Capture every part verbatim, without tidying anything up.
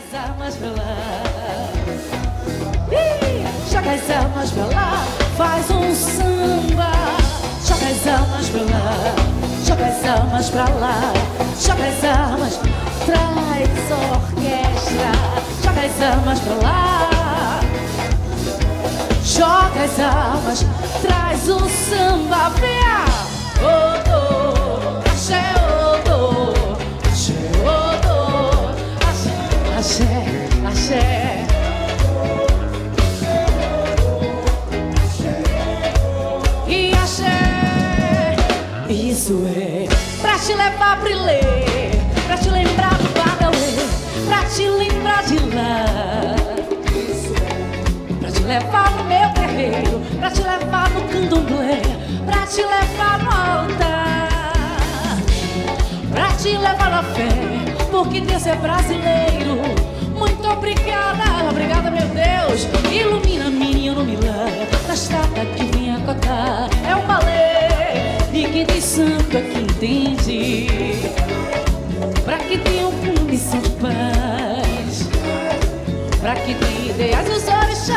as almas pra lá. Ih, joga as almas pra lá, faz um samba. Joga as almas pra lá, joga as almas pra lá. Joga as almas, traz a orquestra. Joga as almas pra lá, joga as almas, traz o samba. Venha! Oh, oh, axé, oh, oh, axé, oh, oh, axé, axé, axé. E axé, isso é pra te levar pra ler, pra te lembrar do Badauê, pra te lembrar de lá. Pra te levar no meu terreiro, pra te levar no candomblé, pra te levar no altar, pra te levar na fé, porque Deus é brasileiro. Muito obrigada, obrigada meu Deus. Ilumina menino Milã, da estrada que vem acotar. É um balé, e quem tem santo é quem entende, pra que tenham missão de paz, pra que tenha ideias dos orixás,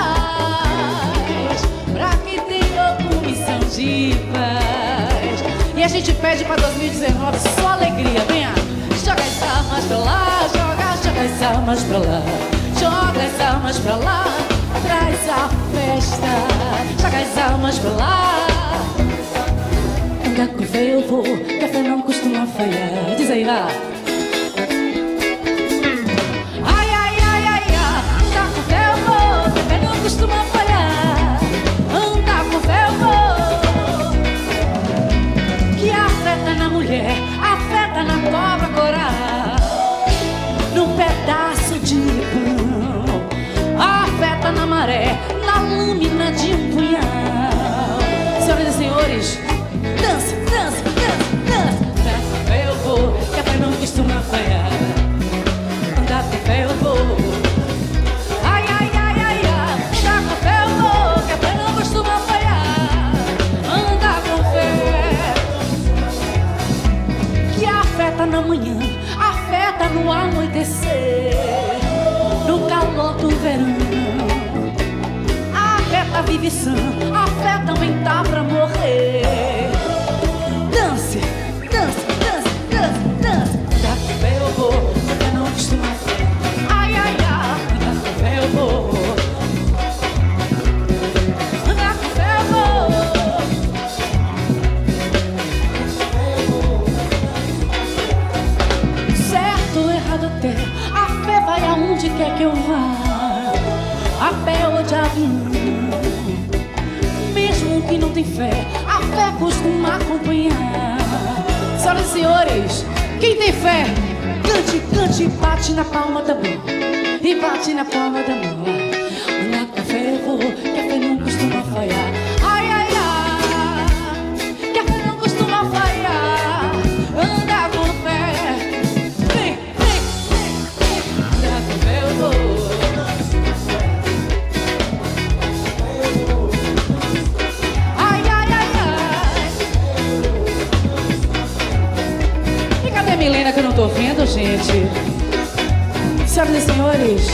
pra que tenha missão de paz. E a gente pede pra dois mil e dezenove só alegria. Venha, joga as almas pra lá, joga, joga as almas pra lá, joga as almas pra lá, traz a festa. Joga as almas pra lá. Andar com fé eu vou, que a fé não costuma falhar. Diz aí, vá. Costuma falhar, anda com fé eu vou. Que a fé tá na mulher, a fé tá na cobra coral, num pedaço de pão. A fé tá na maré, na lâmina de um punhal. Senhoras e senhores, dança, dança, dança, dança. Anda com fé eu vou, que a fé não costuma falhar. Anda com fé eu vou. Na manhã, a fé tá no anoitecer, no calor do verão. A fé tá vive sã, a fé também tá pra morrer. Dance, dance, dance, dance, dance. Da fé eu vou, a fé não costuma. Ai, ai, ai, da fé eu vou. Da fé eu vou. Até a fé vai aonde quer que eu vá, a pé ou de avião. Mesmo que não tem fé, a fé costuma acompanhar. Senhoras e senhores, quem tem fé, cante, cante, bate na palma da mão e bate na palma da mão. Na com fé eu vou, que a fé não costuma falhar. Ai, ai, ai, que a fé não costuma falhar. Anda com fé. Ai, ai, ai, ai. E cadê a Milena que eu não tô vendo, gente? Senhoras e senhores,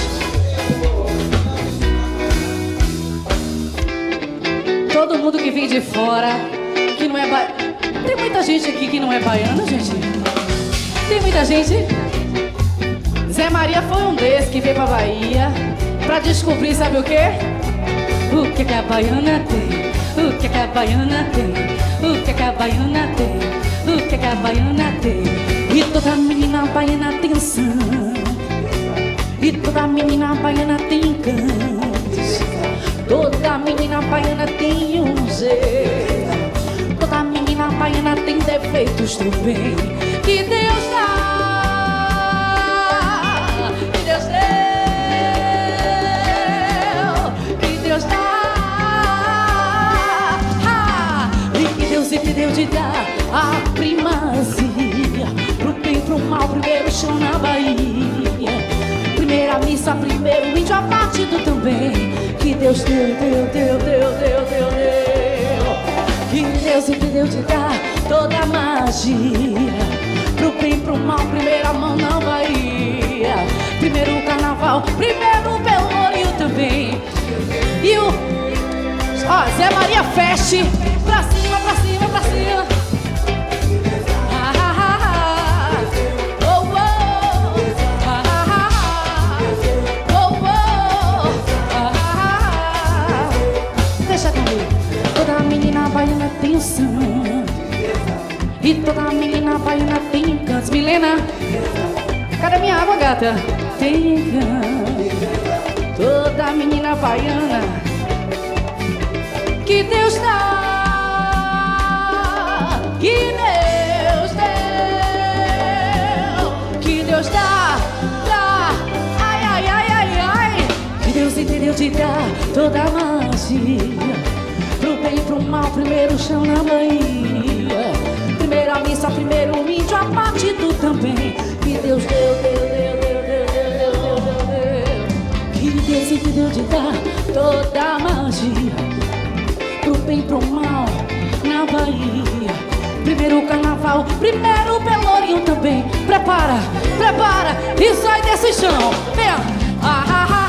todo mundo que vem de fora, que não é ba... Tem muita gente aqui que não é baiana, gente? Tem muita gente? Zé Maria foi um desses que veio pra Bahia pra descobrir, sabe o quê? O que que a baiana tem? O que que a baiana tem? O que que a baiana tem? O que que a baiana tem? E toda menina baiana tem atenção, e toda menina baiana tem encantos, toda menina baiana tem um jeito, toda menina baiana tem defeitos também. Que Deus dá, Deus deu, que Deus dá, ah, e que Deus sempre deu de dar a primazia pro bem, pro mal, primeiro chão na Bahia, primeira missa, primeiro índio abatido também. Que Deus deu, deu, deu, deu, deu, deu, deu, que Deus sempre deu de dar toda a magia pro bem, pro mal, primeira mão na Bahia, primeiro carnaval. carnaval, primeiro Pelourinho também. E o, ó, Zé Maria Fest, pra cima, pra cima, pra cima. Ah, ah, ah, ah. Oh, oh. Ah, ah, ah, ah. Oh, oh. Ah, ah, ah. Deixa comigo. Toda menina baiana tem o som, e toda menina baiana tem encantos. Milena, cadê minha água, gata? Tem encantos. Toda menina baiana que Deus dá, que Deus deu, que Deus dá, dá. Ai, ai, ai, ai, ai. Que Deus entendeu de dar toda a magia, pro bem e pro mal, primeiro chão na Bahia. Primeiro a missa, primeiro o índio, a partido também. Que Deus deu, deu, deu, deu, deu, deu, deu, deu, deu. Que Deus entendeu de dar toda a magia, pro bem e pro mal, na Bahia. Primeiro o carnaval, primeiro o Pelourinho também. Prepara, prepara e sai desse chão. Vem, ah, ah, ah.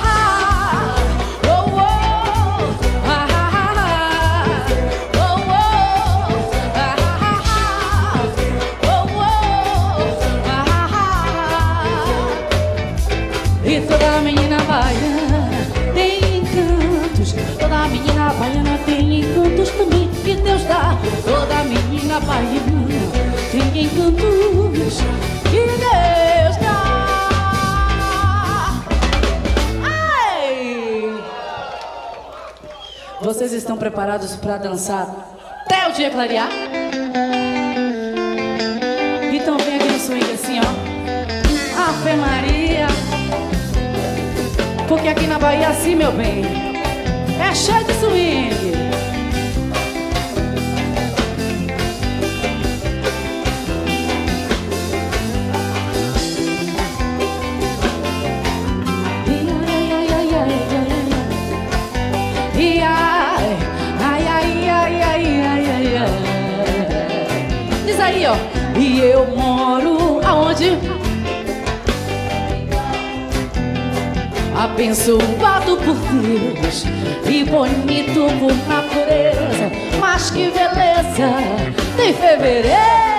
E toda menina baiana tem encantos, toda menina baiana tem encantos também. Que Deus dá, toda menina baiana tem encantos. Que Deus dá. Ai! Vocês estão preparados para dançar até o dia clarear? Então vem aqui no swing assim, ó. Ave Maria. Porque aqui na Bahia assim, meu bem, é cheio de swing. E ai, ai, ai, ai, ai, ai, ai, ai. Diz aí, ó. E eu moro aonde? Abençoado por Deus e bonito por natureza. Mas que beleza! Tem fevereiro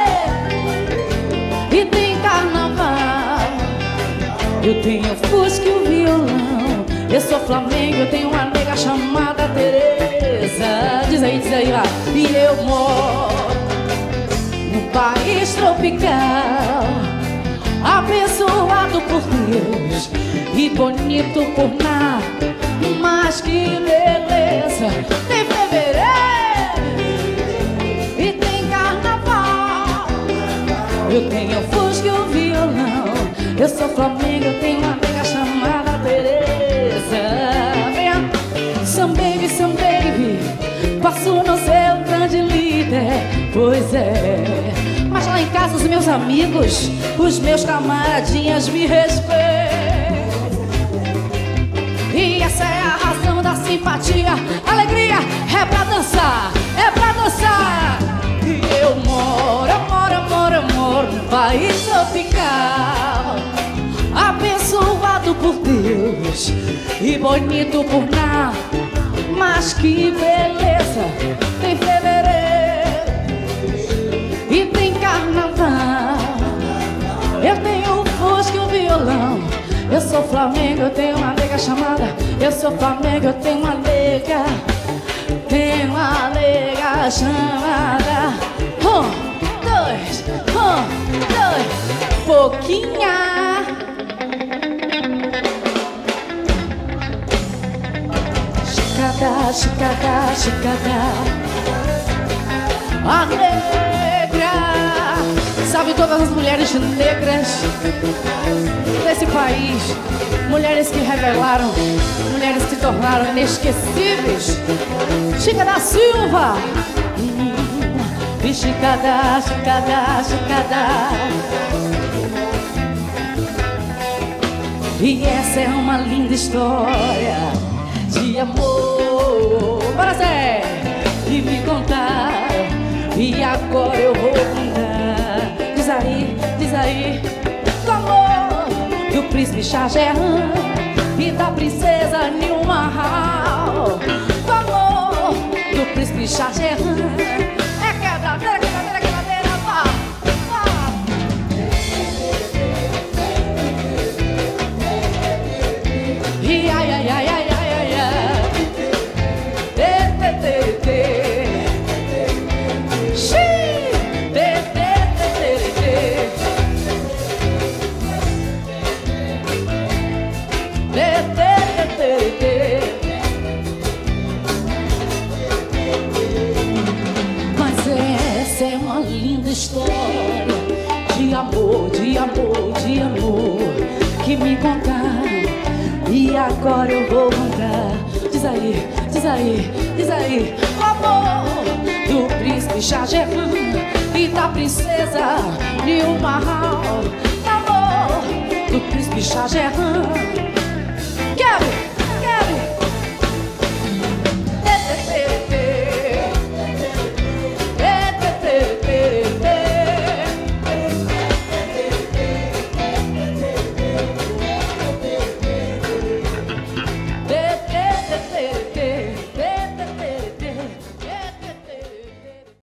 e tem carnaval. Eu tenho fusca e o violão. Eu sou Flamengo, eu tenho uma nega chamada Tereza. Diz aí, diz aí lá. E eu moro num país tropical, abençoado por Deus e bonito por nada. Mas que beleza! Tem fevereiro e tem carnaval. Eu tenho fusca e o violão. Eu sou Flamengo, eu tenho uma amiga chamada Tereza. Venha, some baby, some baby, passo no seu grande líder. Pois é, mas lá em casa os meus amigos, os meus camaradinhas me respeitam. E essa é a razão da simpatia. Alegria é pra dançar, é pra dançar. E eu moro, eu moro, eu moro, eu moro num país tropical, abençoado por Deus e bonito por nada. Mas que beleza! Tem fevereiro e tem carnaval. Eu tenho o fusca e o violão. Eu sou Flamengo, eu tenho uma nega chamada. Eu sou Flamengo, eu tenho uma nega. Tenho uma nega chamada. Um, dois, um, dois. Pouquinha. Chicada, chicada, chicada. A negra. Salve todas as mulheres negras desse país, mulheres que revelaram, mulheres que se tornaram inesquecíveis. Chica da Silva. E chicada, chicada, chicada. E essa é uma linda história de amor. Bora, Zé! E me contaram, e agora eu vou contar. Diz aí, diz aí, do amor que o príncipe Shah Jahan e da princesa Nilmahal. O amor do príncipe Shah Jahan é quebradeira, quebradeira, quebradeira, pá, pá. E ai, ai, ai, ai, ai, ai, ai. Tê, tê, tê, tê. Xiii. Tê, tê, tê, tê, tê. Tê, tê, tê, tê. Mas essa é uma linda história de amor, de amor, de amor que me contaram e agora eu vou contar. Diz aí, diz aí, diz aí. O amor do príncipe Shah Jahan e da princesa Nilmahal. O amor do príncipe Shah Jahan